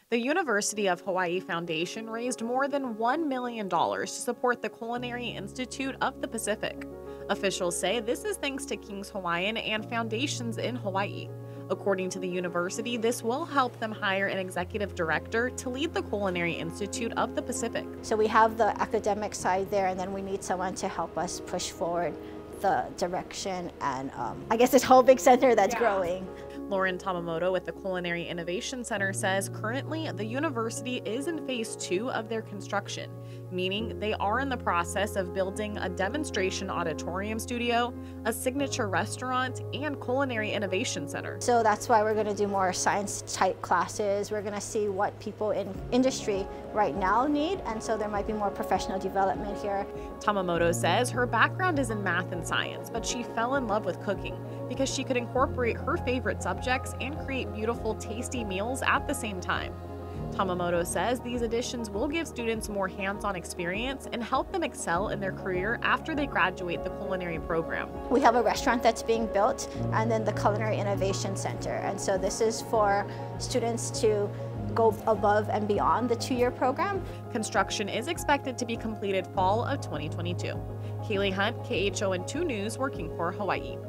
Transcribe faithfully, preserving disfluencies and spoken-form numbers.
The University of Hawaii Foundation raised more than one million dollars to support the Culinary Institute of the Pacific. Officials say this is thanks to King's Hawaiian and foundations in Hawaii. According to the university, this will help them hire an executive director to lead the Culinary Institute of the Pacific. So we have the academic side there, and then we need someone to help us push forward the direction and um, I guess this whole big center that's yeah. growing. Lauren Tamamoto with the Culinary Innovation Center says currently the university is in phase two of their construction, meaning they are in the process of building a demonstration auditorium studio, a signature restaurant, and culinary innovation center. So that's why we're going to do more science type classes. We're going to see what people in industry right now need, and so there might be more professional development here. Tamamoto says her background is in math and science, but she fell in love with cooking because she could incorporate her favorite subjects and create beautiful, tasty meals at the same time. Tamamoto says these additions will give students more hands-on experience and help them excel in their career after they graduate the culinary program. We have a restaurant that's being built and then the Culinary Innovation Center. And so this is for students to go above and beyond the two-year program. Construction is expected to be completed fall of twenty twenty-two. Kaylee Hunt, K H O N two News, working for Hawaii.